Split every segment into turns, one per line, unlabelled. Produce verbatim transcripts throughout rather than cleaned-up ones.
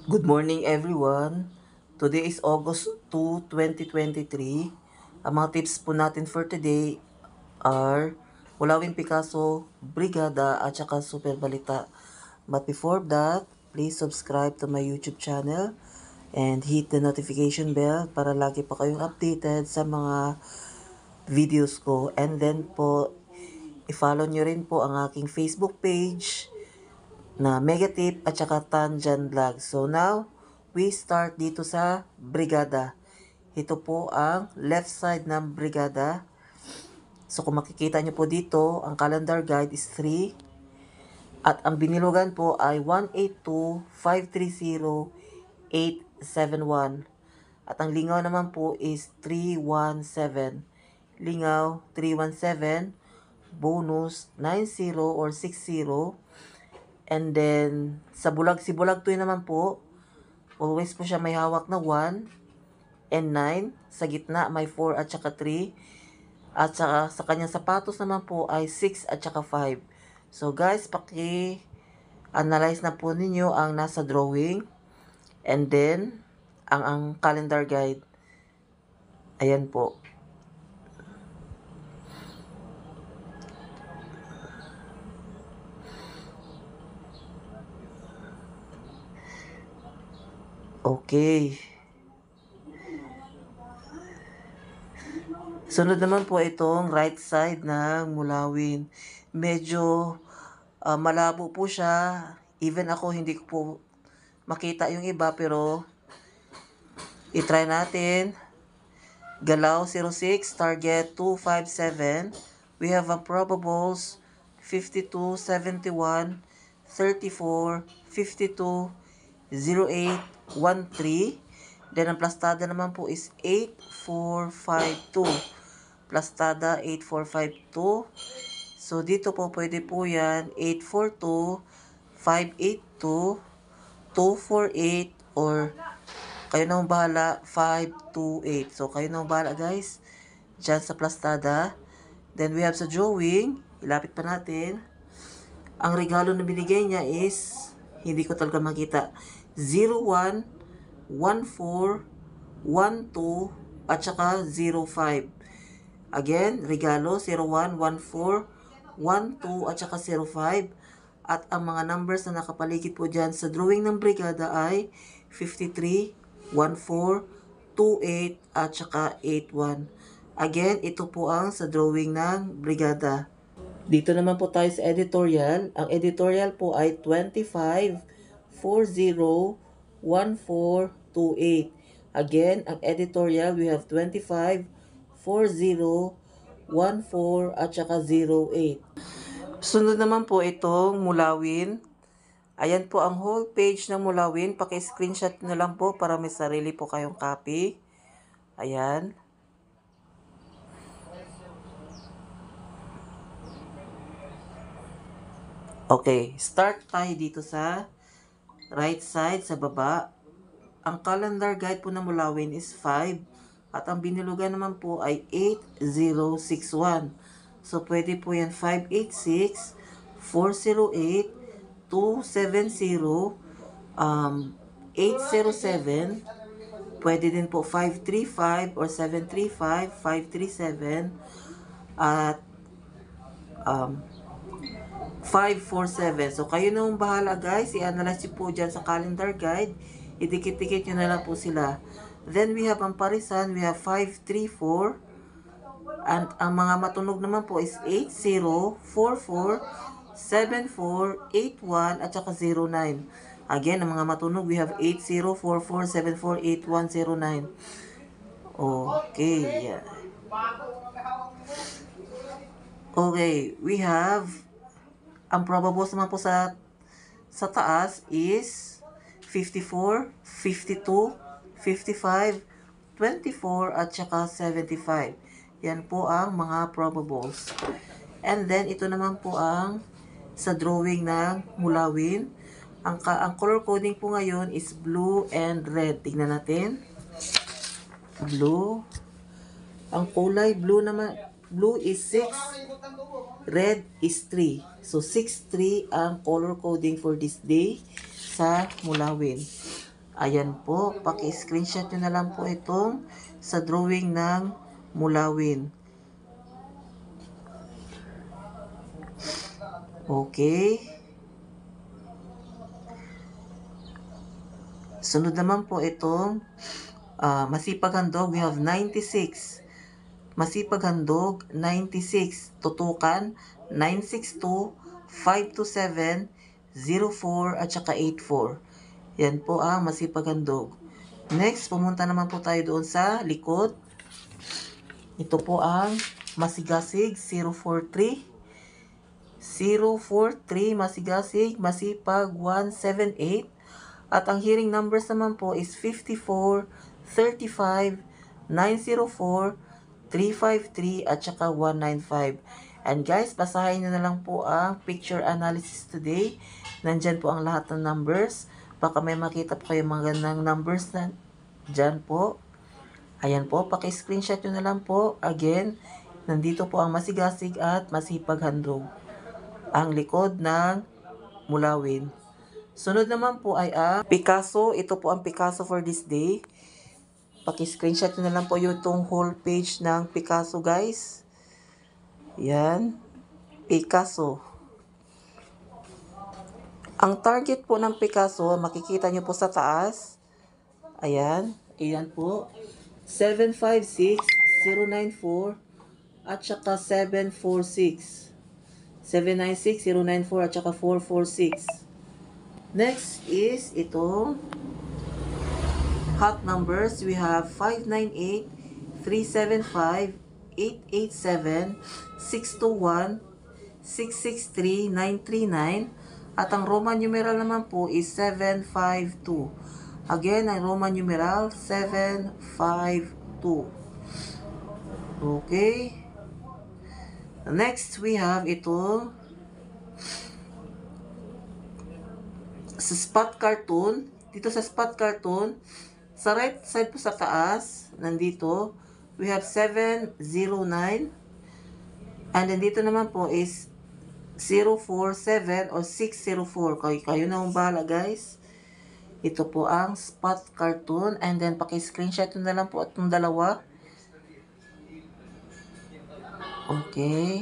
Good morning everyone. Today is August second, twenty twenty-three. Ang mga tips po natin for today are Mulawin Picasso, Brigada at saka Super Balita. But before that, please subscribe to my YouTube channel and hit the notification bell para lagi pa kayong updated sa mga videos ko. And then po, i-follow nyo rin po ang aking Facebook page na Megatip at saka Tanjan Vlog. So now, we start dito sa Brigada. Ito po ang left side ng Brigada. So kung makikita nyo po dito, ang calendar guide is three. At ang binilugan po ay one eight two, five three zero, eight seven one. At ang lingaw naman po is three one seven. Lingaw three one seven. Bonus nine zero or six zero. And then, sa bulag, si bulag to naman po, always po siya may hawak na one and nine. Sa gitna, may four at saka three. At saka, sa kanyang sapatos naman po ay six at saka five. So guys, paki-analyze na po ninyo ang nasa drawing. And then, ang, ang calendar guide. Ayan po. Okay. Sunod naman po itong right side ng Mulawin. Medyo uh, malabo po siya. Even ako hindi ko po makita yung iba pero i-try natin. Galaw zero six, target two five seven. We have a probables fifty-two, seventy-one, thirty-four, fifty-two, zero eight, one three. Then ang plastada naman po is eight four five two. Plastada eight four five two. So dito po pwede po yan eight four two, five eight two, two four eight or kayo na bahala five two eight. So kayo na bahala guys dyan sa plastada. Then we have sa drawing. Ilapit pa natin. Ang regalo na binigay niya is hindi ko talaga makita. zero one, one four, one two at saka zero five. Again, regalo zero one, one four, one two at saka zero five. At ang mga numbers na nakapaligid po dyan sa drawing ng Brigada ay fifty-three, one four, two eight at saka eight one. Again, ito po ang sa drawing ng Brigada. Dito naman po tayo sa editorial. Ang editorial po ay twenty-five, forty, fourteen, twenty-eight. Again, ang editorial we have twenty-five, forty, fourteen at saka zero eight. Sunod naman po itong Mulawin. Ayan po ang whole page ng Mulawin. Paki-screenshot nyo lang po para may sarili po kayong copy. Ayan. Okay, start tayo dito sa right side sa baba. Ang calendar guide po ng Mulawin is five. At ang binilugan naman po ay eight zero six one. So, pwede po yan five eight six, four zero eight, two seven zero, um, eight zero seven. Pwede din po five three five or seven three five, five three seven. At um, five four seven. So, kayo nang bahala guys. I-analyze po dyan sa calendar guide. Idikit-dikit nyo na lang po sila. Then, we have ang parisan. We have five three four. And ang mga matunog naman po is eight zero, four four, seven four, eight one at saka zero nine. Again, ang mga matunog, we have eight zero, four four, seven four, eight one, zero nine. Okay. Yeah. Okay, we have ang probables naman po sa sa taas is fifty-four, fifty-two, fifty-five, twenty-four at saka seventy-five. Yan po ang mga probables. And then ito naman po ang sa drawing ng Mulawin. Ang, ang color coding po ngayon is blue and red. Tignan natin. Blue. Ang kulay blue naman, blue is six, red is three. So, six three ang color coding for this day sa Mulawin. Ayan po, paki-screenshot nyo na lang po itong sa drawing ng mulawin. Okay. Sunod naman po itong uh, masipag handog, we have ninety-six. Masipag handog, ninety-six. Tutukan, nine six two, five two seven, zero four at saka eight four. Yan po ang masipag handog. Next, pumunta naman po tayo doon sa likod. Ito po ang masigasig, zero four three. zero four three, masigasig, masipag, one seven eight. At ang hearing numbers naman po is fifty-four, thirty-five, nine zero four, three five three at saka one nine five. And guys, basahin nyo na lang po ang picture analysis today. Nandyan po ang lahat ng numbers. Baka may makita po kayo mga gandang numbers na dyan po. Ayan po, paki-screenshot nyo na lang po. Again, nandito po ang masigasig at masipag handog. Ang likod ng mulawin. Sunod naman po ay ang Picasso. Ito po ang Picasso for this day. Paki-screenshot nyo na lang po yung itong whole page ng Picasso, guys. Yan. Picasso. Ang target po ng Picasso, makikita nyo po sa taas. Ayan. Ayan po. seven five six, zero nine four at saka seven four six. seven nine six, zero nine four at saka four four six. Next is itong hot numbers. We have five nine eight, three seven five, eight eight seven, six two one, six six three, nine three nine. At ang Roman numeral naman po is seven five two. Again, ang Roman numeral seven five two. Okay. Next, we have ito sa spot cartoon. Dito sa spot cartoon, sa right side po sa taas, nandito, we have seven zero nine. And then dito naman po is zero four seven or six zero four. Kayo, kayo na ang bahala, guys. Ito po ang spot cartoon. And then, paki-screenshot na lang po itong dalawa. Okay.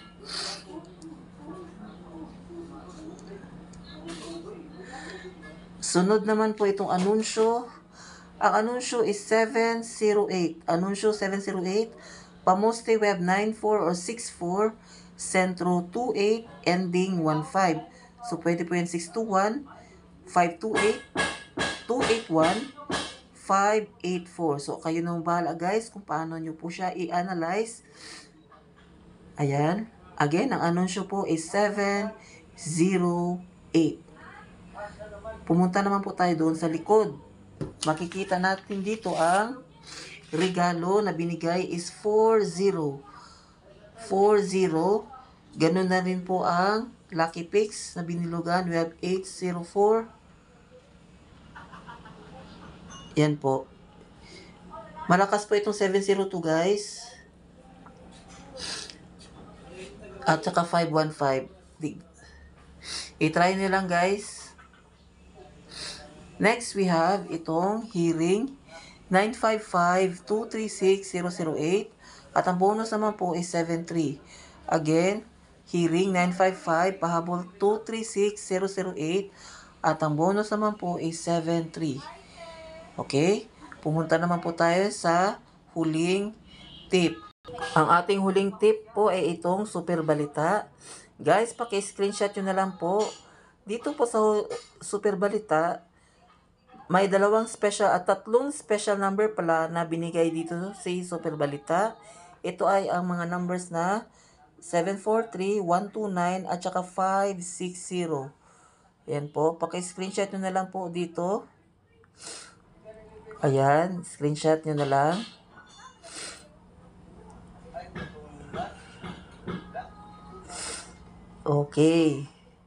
Sunod naman po itong anunsyo. Ang anunsyo is seven zero eight. Anunsyo seven zero eight. Pamoste we have nine four or six four. Sentro two eight. Ending one five. So, pwede po yan six two one, five two eight, two eight one, five eight four. So, kayo nang bahala, guys, kung paano nyo po siya i-analyze. Ayan. Again, ang anunsyo po is seven zero eight. Pumunta naman po tayo doon sa likod. Makikita natin dito ang regalo na binigay is four zero. four zero. Ganun na rin po ang lucky picks na binilugan. We have eight zero four. Yan po. Malakas po itong seven zero two, guys. At saka five one five. I-try nyo lang, guys. Next, we have itong hearing nine five five, two three six, zero zero eight. At ang bonus naman po is seven three. Again, hearing nine five five, pahabol two three six, zero zero eight. At ang bonus naman po is seven three. Okay? Pumunta naman po tayo sa huling tip. Ang ating huling tip po ay itong super balita. Guys, paki-screenshot nyo na lang po. Dito po sa super balita, may dalawang special at tatlong special number pala na binigay dito sa super balita. Ito ay ang mga numbers na seven four three, one two nine at saka five six zero. Ayan po, paki-screenshot nyo na lang po dito. Ayan, screenshot nyo na lang. Okay.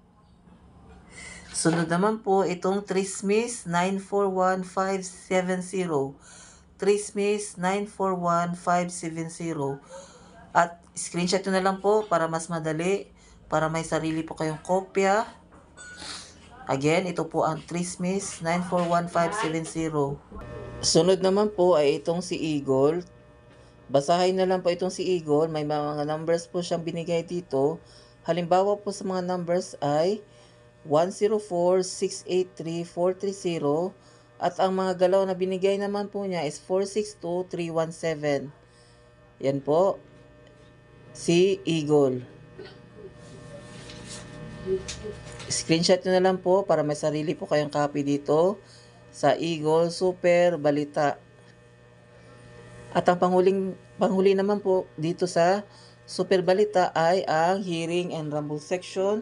Sunod naman po itong Trismis nine four one five seven zero. Trismis nine four one five seven zero. At screenshot nyo na lang po para mas madali. Para may sarili po kayong kopya. Again, ito po ang Trismis nine four one five seven zero. Sunod naman po ay itong si Eagle. Basahin na lang po itong si Eagle. May mga numbers po siyang binigay dito. Halimbawa po sa mga numbers ay one zero four, six eight three, four three zero. At ang mga galaw na binigay naman po niya is four six two, three one seven. Yan po, si Eagle. Screenshot nyo na lang po para may sarili po kayong copy dito sa Eagle Super Balita. At ang panghuling, panghuli naman po dito sa Super Balita ay ang hearing and rumble section.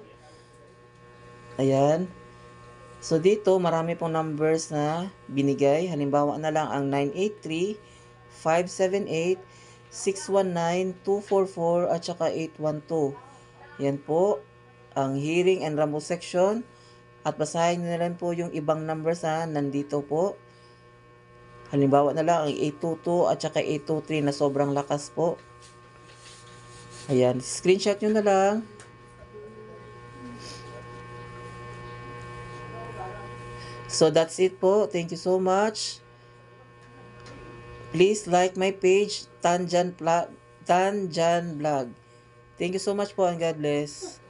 Ayan. So dito marami pong numbers na binigay. Halimbawa na lang ang nine eight three, five seven eight, six one nine, two four four at saka eight one two. Yan po ang hearing and rumble section. At basahin nyo na lang po yung ibang numbers na nandito po. Halimbawa na lang ang eight two two at saka eight two three na sobrang lakas po. Ayan, screenshot nyo na lang. So that's it po. Thank you so much. Please like my page, Tanjan Vlog. Tanjan Vlog. Thank you so much po and God bless.